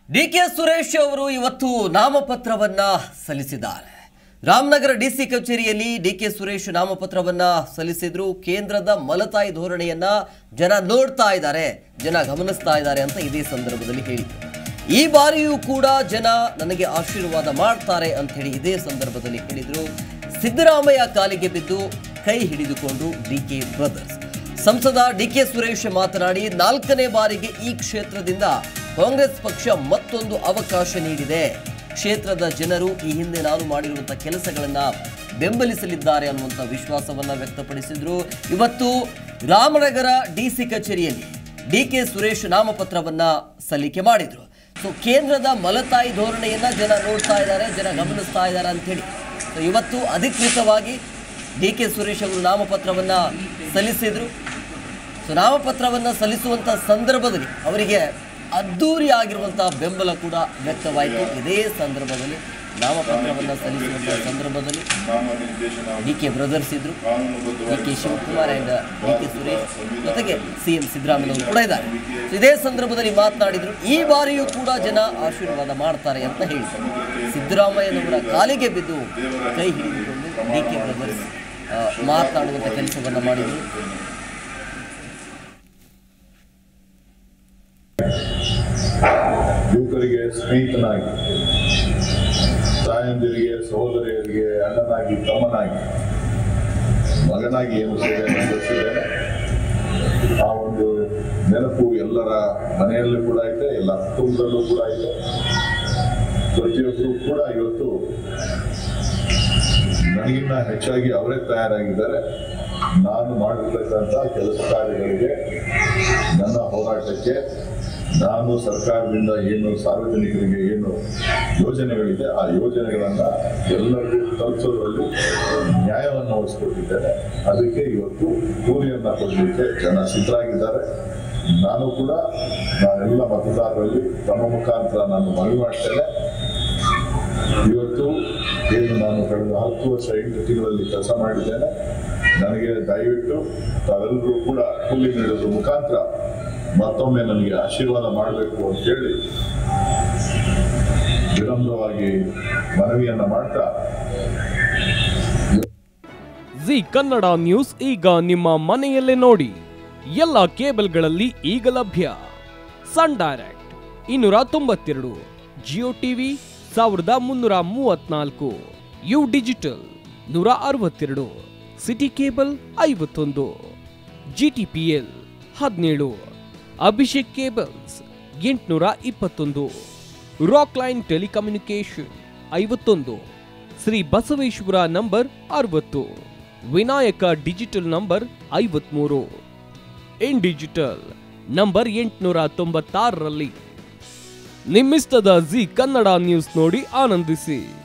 DK Suresh ಅವರು ಇವತ್ತು ನಾಮಪತ್ರವನ್ನ ಸಲ್ಲಿಸಿದ್ದಾರೆ. ರಾಮನಗರ ಡಿಸಿ ಕಚೇರಿಯಲ್ಲಿ ಡಿಕೆ ಸುರೇಶ್ ನಾಮಪತ್ರವನ್ನ ಸಲ್ಲಿಸಿದ್ರು. ಕೇಂದ್ರದ ಮಲತಾಯಿ ಧೋರಣೆಯನ್ನ ಜನ ನೋಡ್ತಾ ಇದ್ದಾರೆ, ಜನ ಗಮನಿಸ್ತಾ ಇದ್ದಾರೆ ಅಂತ ಇದೇ ಸಂದರ್ಭದಲ್ಲಿ ಹೇಳಿದರು. ಈ ಬಾರಿಯೂ ಕೂಡ ಜನ ನನಗೆ ಆಶೀರ್ವಾದ ಮಾಡ್ತಾರೆ ಅಂತ ಹೇಳಿ ಇದೇ ಸಂದರ್ಭದಲ್ಲಿ ಹೇಳಿದ್ರು. ಸಿದ್ದರಾಮಯ್ಯ ಕಾಲಿಗೆ ಬಿದ್ದು ಕೈ ಹಿಡಿದುಕೊಂಡು ಡಿಕೆ ಬ್ರದರ್ಸ್. ಸಂಸದ ಡಿಕೆ ಸುರೇಶ್ ಮಾತನಾಡಿ 4ನೇ ಬಾರಿಗೆ ಈ ಕ್ಷೇತ್ರದಿಂದ ಕಾಂಗ್ರೆಸ್ ಪಕ್ಷ ಮತ್ತೊಂದು ಅವಕಾಶ ನೀಡಿದೆ. ಕ್ಷೇತ್ರದ ಜನರು ಈ ಹಿಂದೆ ನಾನು ಮಾಡಿರುವಂತಹ ಕೆಲಸಗಳನ್ನ ಬೆಂಬಲಿಸಲಿದ್ದಾರೆ ಅನ್ನುವಂಥ ವಿಶ್ವಾಸವನ್ನ ವ್ಯಕ್ತಪಡಿಸಿದ್ರು. ಇವತ್ತು ರಾಮನಗರ ಡಿಸಿ ಕಚೇರಿಯಲ್ಲಿ ಡಿಕೆ ಸುರೇಶ್ ನಾಮಪತ್ರವನ್ನ ಸಲ್ಲಿಕೆ ಮಾಡಿದ್ರು. ಸೊ ಕೇಂದ್ರದ ಮಲತಾಯಿ ಧೋರಣೆಯನ್ನ ಜನ ನೋಡ್ತಾ ಇದ್ದಾರೆ, ಜನ ಗಮನಿಸ್ತಾ ಇದ್ದಾರೆ ಅಂತ ಹೇಳಿ ಇವತ್ತು ಅಧಿಕೃತವಾಗಿ ಡಿಕೆ ಸುರೇಶ್ ಅವರು ನಾಮಪತ್ರವನ್ನ ಸಲ್ಲಿಸಿದ್ರು. ಸೊ ನಾಮಪತ್ರವನ್ನ ಸಲ್ಲಿಸುವಂತ ಸಂದರ್ಭದಲ್ಲಿ ಅವರಿಗೆ ಅದ್ದೂರಿ ಆಗಿರುವಂತಹ ಬೆಂಬಲ ಕೂಡ ವ್ಯಕ್ತವಾಯಿತು. ಇದೇ ಸಂದರ್ಭದಲ್ಲಿ ನಾಮಪತ್ರವನ್ನ ಸಲ್ಲಿಸುವಂತಹ ಸಂದರ್ಭದಲ್ಲಿ ಡಿಕೆ ಬ್ರದರ್ಸ್ ಇದ್ರು, DK Shivakumar and DK Suresh ಜೊತೆಗೆ ಸಿಎಂ ಸಿದ್ದರಾಮಯ್ಯ ಕೂಡ ಇದ್ದಾರೆ. ಇದೇ ಸಂದರ್ಭದಲ್ಲಿ ಮಾತನಾಡಿದ್ರು. ಈ ಬಾರಿಯೂ ಕೂಡ ಜನ ಆಶೀರ್ವಾದ ಮಾಡ್ತಾರೆ ಅಂತ ಹೇಳಿದ್ರು. ಸಿದ್ದರಾಮಯ್ಯನವರ ಕಾಲಿಗೆ ಬಿದ್ದು ಕೈ ಹಿಡಿದುಕೊಂಡು ಡಿಕೆ ಬ್ರದರ್ಸ್ ಮಾತನಾಡುವಂಥ ಕೆಲಸವನ್ನ ಮಾಡಿದ್ರು. ಯುವಕರಿಗೆ ಸ್ನೇಹಿತನಾಗಿ, ತಾಯಂದಿರಿಗೆ, ಸಹೋದರಿಯರಿಗೆ ಅಣ್ಣನಾಗಿ, ತಮ್ಮನಾಗಿ, ಮಗನಾಗಿ ಏನು ಸೇವೆ ನಡೆಸಿದ್ದೇನೆ. ಆ ಒಂದು ನೆನಪು ಎಲ್ಲರ ಮನೆಯಲ್ಲೂ ಕೂಡ ಇದೆ, ಎಲ್ಲ ಕುಟುಂಬದಲ್ಲೂ ಕೂಡ ಇದೆ. ಪ್ರತಿಯೊಬ್ಬರು ಕೂಡ ಇವತ್ತು ನನಗಿನ್ನ ಹೆಚ್ಚಾಗಿ ಅವರೇ ತಯಾರಾಗಿದ್ದಾರೆ. ನಾನು ಮಾಡಿರ್ತಕ್ಕಂಥ ಕೆಲಸ ಕಾರ್ಯಗಳಿಗೆ, ನನ್ನ ಹೋರಾಟಕ್ಕೆ, ನಾನು ಸರ್ಕಾರದಿಂದ ಏನು ಸಾರ್ವಜನಿಕರಿಗೆ ಏನು ಯೋಜನೆಗಳಿದೆ ಆ ಯೋಜನೆಗಳನ್ನ ಎಲ್ಲರಿಗೂ ತಲುಪಿಸೋದ್ರಲ್ಲಿ ನ್ಯಾಯವನ್ನು ವಹಿಸ್ಕೊಟ್ಟಿದ್ದೇನೆ. ಅದಕ್ಕೆ ಇವತ್ತು ಕೂಲಿಯನ್ನ ಕೊಡಲಿಕ್ಕೆ ಜನ ಸಿದ್ಧರಾಗಿದ್ದಾರೆ. ನಾನು ಕೂಡ ನಾನೆಲ್ಲ ಮತದಾರರಲ್ಲಿ ತಮ್ಮ ಮುಖಾಂತರ ನಾನು ಮನವಿ ಮಾಡ್ತೇನೆ. ಇವತ್ತು ಏನು ನಾನು ಕಳೆದ 10 ವರ್ಷ 8 ತಿಂಗಳಲ್ಲಿ ಕೆಲಸ ಮಾಡಿದ್ದೇನೆ. ನನಗೆ ದಯವಿಟ್ಟು ತಾವೆಲ್ಲರೂ ಕೂಡ ಕೂಲಿ ನೀಡೋದ್ರ ಮುಖಾಂತರ ಮತ್ತೊಮ್ಮೆ ನನಗೆ ಆಶೀರ್ವಾದ ಮಾಡಬೇಕು ಅಂತ ಹೇಳಿ ವಿನಮ್ರವಾಗಿ ಮನವಿಯನ್ನ ಮಾಡ್ತಾ. ಜಿ ಕನ್ನಡ ನ್ಯೂಸ್ ಈಗ ನಿಮ್ಮ ಮನೆಯಲ್ಲೇ ನೋಡಿ. ಎಲ್ಲ ಕೇಬಲ್ಗಳಲ್ಲಿ ಈಗ ಲಭ್ಯ. Sun Direct 292, Jio TV 1334, U digital 162, City Cable 51, GTPL 17, Abhishek cables 821, Rockline telecommunication 51, Shri Basaveshwara number 60, Vinayaka digital number 53, in digital number 896ರಲ್ಲಿ. ನಿಮ್ಮಿಸ್ತದ ಜಿ ಕನ್ನಡ ನ್ಯೂಸ್ ನೋಡಿ ಆನಂದಿಸಿ.